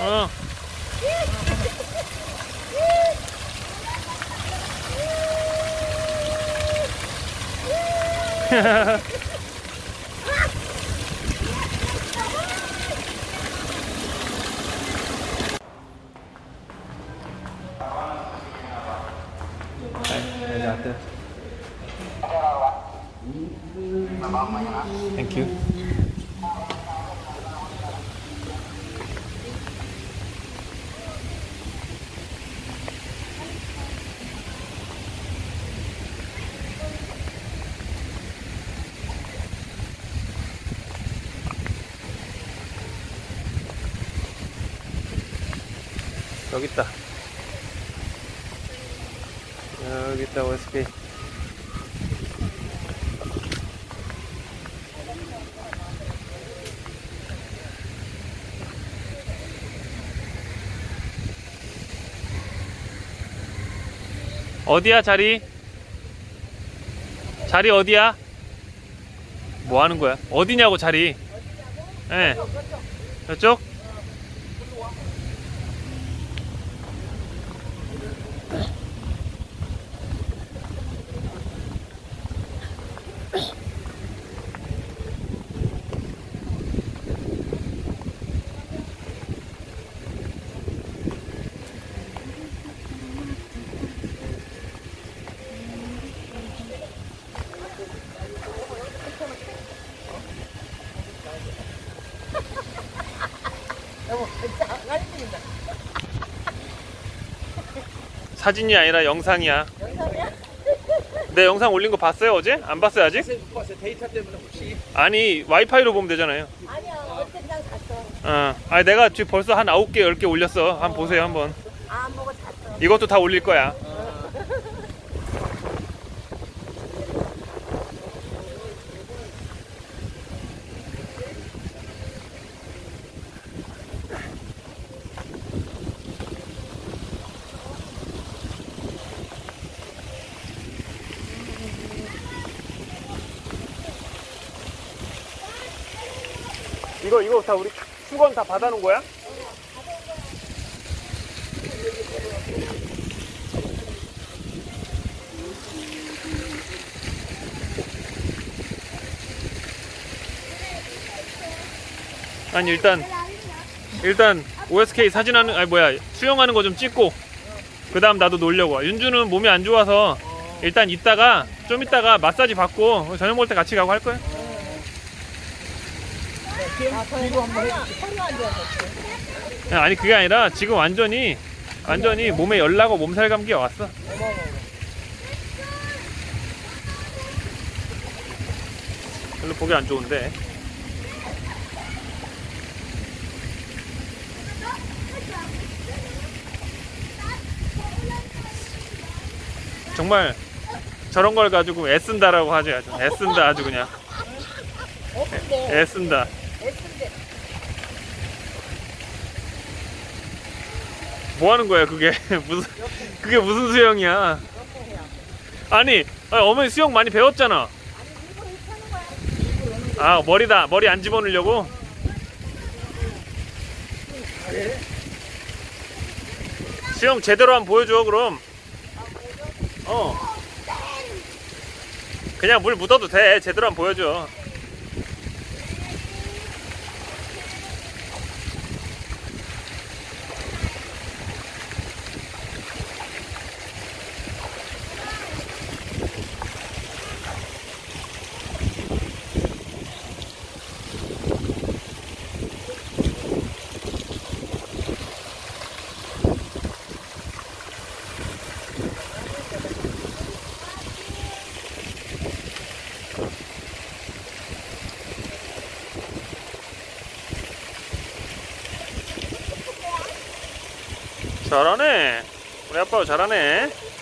어. Thank you. 여기 있다. 여기 있다, OSK. 어디야, 자리? 자리 어디야? 뭐 하는 거야? 어디냐고, 자리? 예. 네. 저쪽? 사진이 아니라 영상이야. 영상이야? 내 영상 올린 거 봤어요, 어제? 안 봤어요, 아직? 못 봤어요. 데이터 때문에 혹시. 아니, 와이파이로 보면 되잖아요. 아니야, 어제 그냥 잤어. 아니, 내가 지금 벌써 한 9개, 10개 올렸어. 한번 보세요, 한번. 안 보고 잤어. 이것도 다 올릴 거야. 이거 다 우리 수건 다 받아놓은 거야? 아니, 일단 OSK 사진하는, 아니 뭐야, 수영하는 거 좀 찍고 그 다음 나도 놀려고 와. 윤주는 몸이 안 좋아서 일단 좀 이따가 마사지 받고 저녁 먹을 때 같이 가고 할 거야. 서로 앉아서. 아니, 그게 아니라 지금 완전히 몸에 열나고 몸살 감기가 왔어. 별로 보기 안 좋은데. 정말 저런 걸 가지고 애쓴다라고 하지. 애쓴다, 아주 그냥. 애쓴다. 뭐 하는 거야, 그게? 그게 무슨 수영이야? 아니, 어머니 수영 많이 배웠잖아. 아, 머리 안 집어넣으려고? 수영 제대로 한번 보여줘, 그럼. 그냥 물 묻어도 돼. 제대로 한번 보여줘. 잘하네. 우리 아빠가 잘하네.